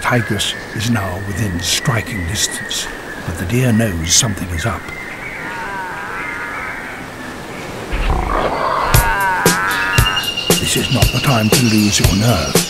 tigress is now within striking distance, but the deer knows something is up. This is not the time to lose your nerve.